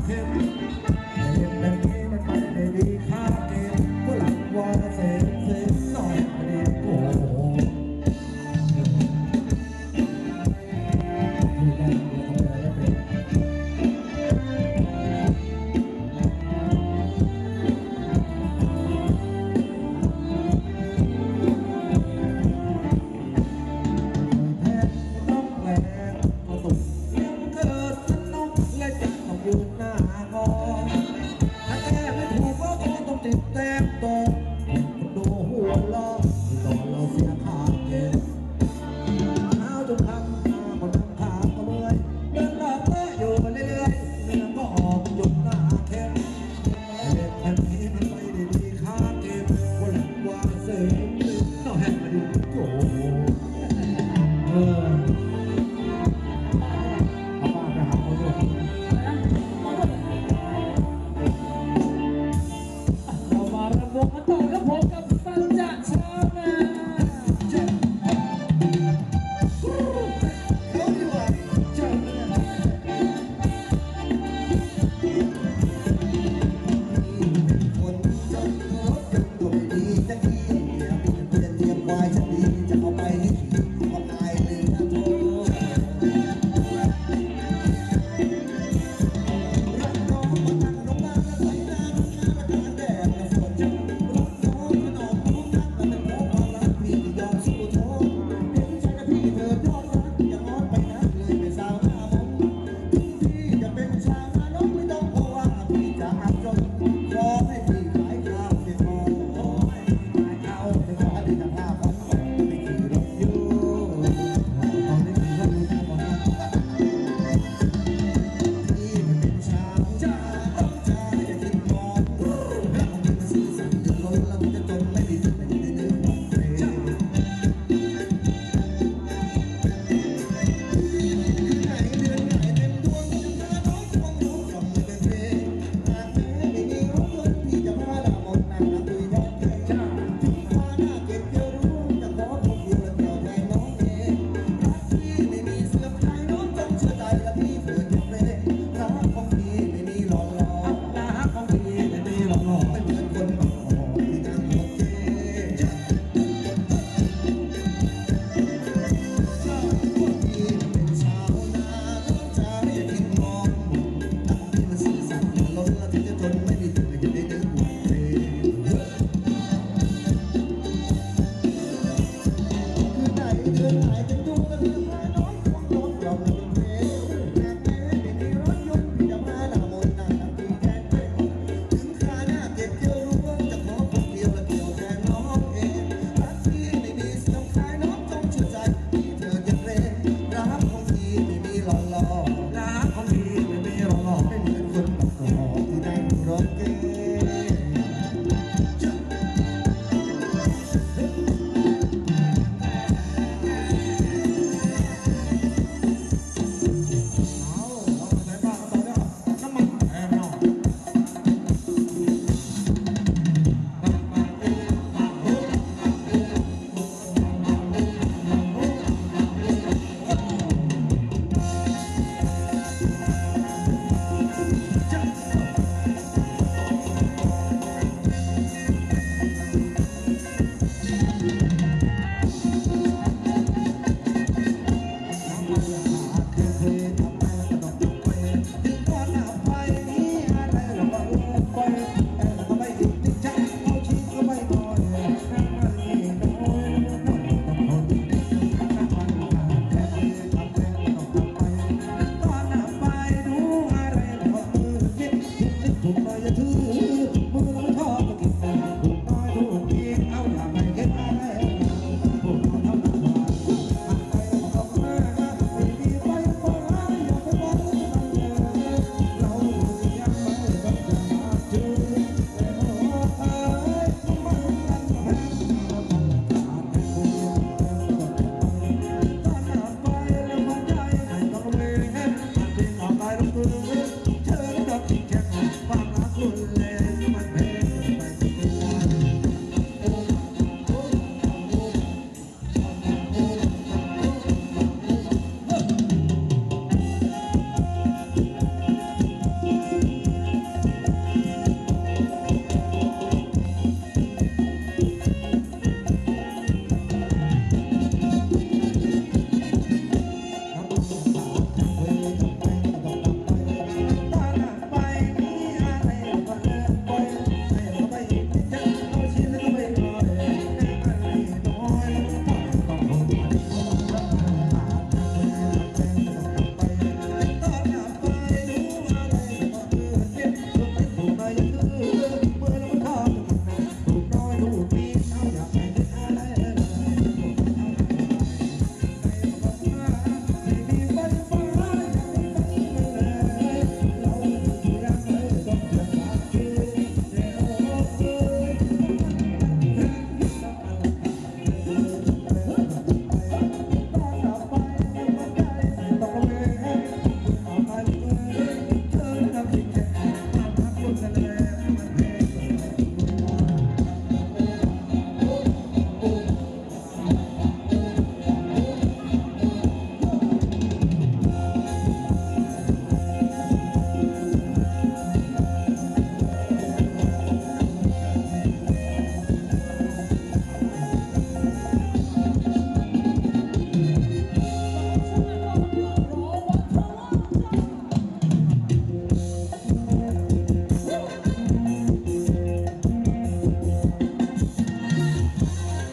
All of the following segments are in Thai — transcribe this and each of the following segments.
มือเราไม่ชอบกินถูกน้อยถูกเพียงเอาอย่างไรเก็บได้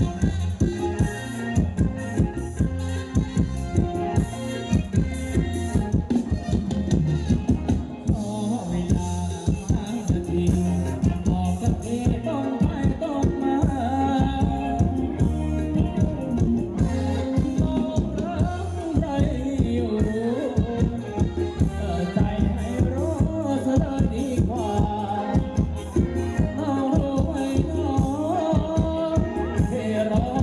รอ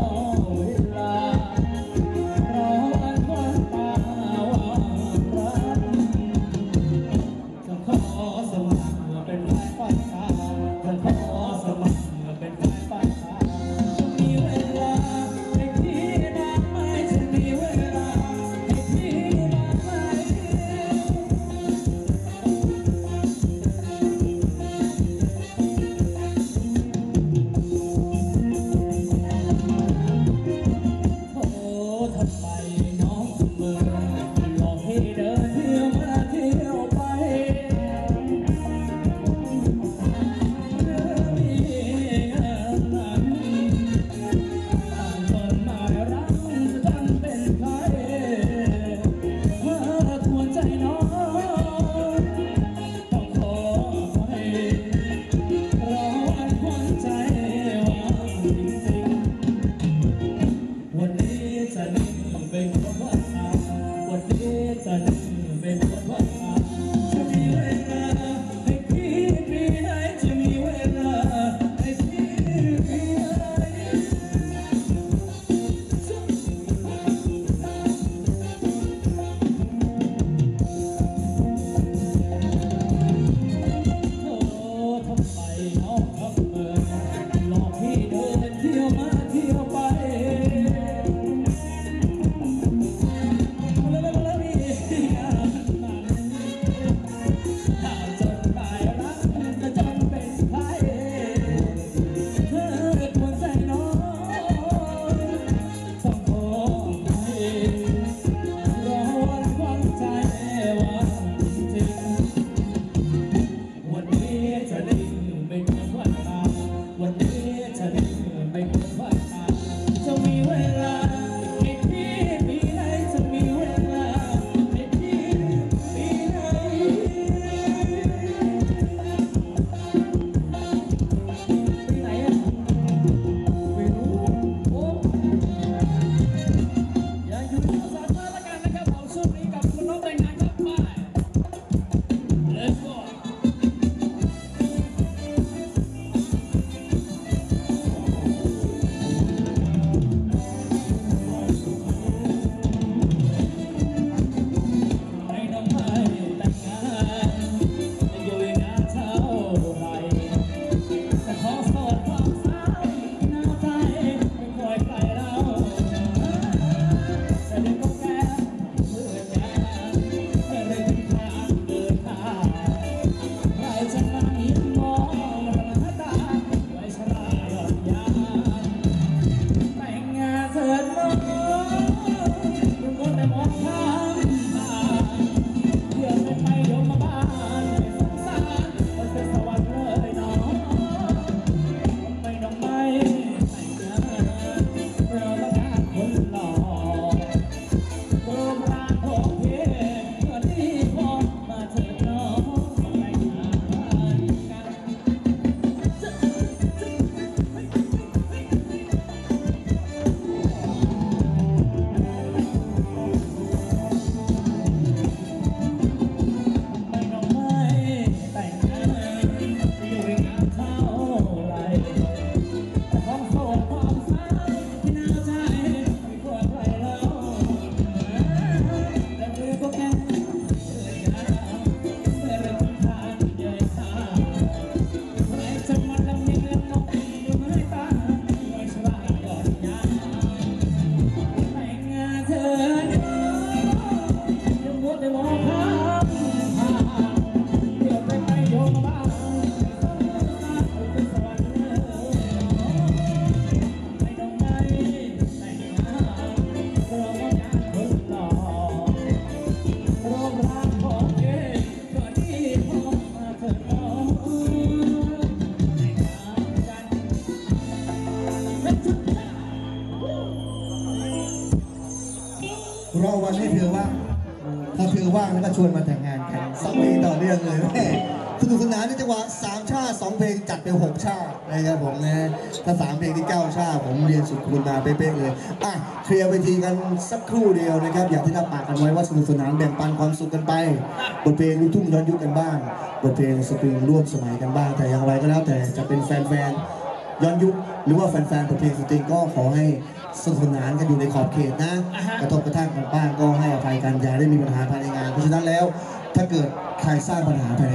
รอวันให้เธอว่างพอเธอว่างแล้วก็ชวนมาแต่งงานกัน2 ปีต่อเนื่องเลยแม่สนุกสนานในจังหวะ3 ชาติ 2 เพลงจัดไป6 ชาตินะครับผมนะถ้า3 เพลงที่9 ชาติผมเรียนสุดคุณมาเป๊ะๆเลยอ่ะเคลียร์เวทีกันสักครู่เดียวนะครับอย่างที่รับปากกันไว้ว่าสนุกสนานแบ่งปันความสุขกันไปบทเพลงลูกทุ่งย้อนยุคกันบ้างบทเพลงสตริงร่วมสมัยกันบ้างแต่อย่างไรก็แล้วแต่จะเป็นแฟนๆย้อนยุคหรือว่าแฟนๆบทเพลงสตริงก็ขอให้สนุกสนานกันอยู่ในขอบเขตนะกระทบกระทั่งกันบ้างก็ให้อภัยกันอย่าได้มีปัญหาภายในงานเพราะฉะนั้นแล้วถ้าเกิดใครสร้างปัญหาภายใน